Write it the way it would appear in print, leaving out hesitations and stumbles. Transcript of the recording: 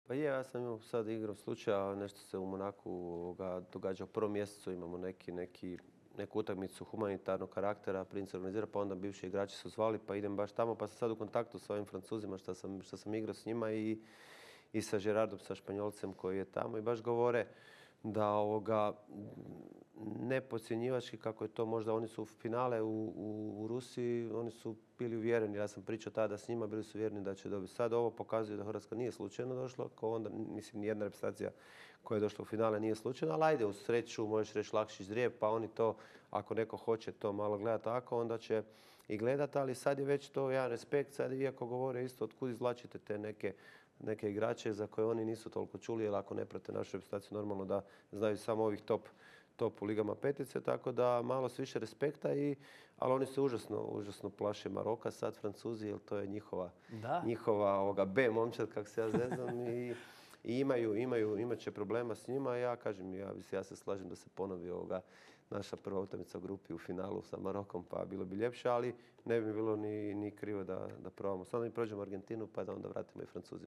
Pa je, ja sam imao sad igru slučaja, nešto se u Monaku događa u prvom mjesecu, imamo neku utakmicu humanitarnog karaktera, Princ organizira, pa onda bivši igrači su zvali, pa idem baš tamo, pa sam sad u kontaktu sa ovim Francuzima što sam igrao s njima i sa Gerardom, sa Španjolcem koji je tamo i baš govore da ne podcjenjivački kako je to možda, oni su u finale u Rusiji, oni su bili uvjereni, ja sam pričao tada s njima, bili su uvjereni da će dobiti. Sad ovo pokazuje da Hrvatska nije slučajno došla, kao onda, mislim, nijedna reprezentacija koja je došla u finale nije slučajna, ali ajde, u sreću, možeš reći lakši ždrijeb, pa oni to, ako neko hoće to malo gledati tako, onda će i gledati, ali sad je već to jedan respekt, sad iako govore isto otkud izvlačite te neke igrače za koje oni nisu toliko čuli, jer ako ne prate našu reprezentaciju, normalno da znaju samo ovih top u ligama petice, tako da malo s više respekta, ali oni se užasno plaše Maroka, sad Francuzi, jer to je njihova B momčad, kako se ja zezam, i imat će problema s njima. Ja kažem, ja se slažem da se ponovi naša prva utakmica u grupi u finalu sa Marokom, pa bilo bi ljepše, ali ne bi bilo ni krivo da probamo. Samo da mi prođemo Argentinu, pa da onda vratimo i Francuzi.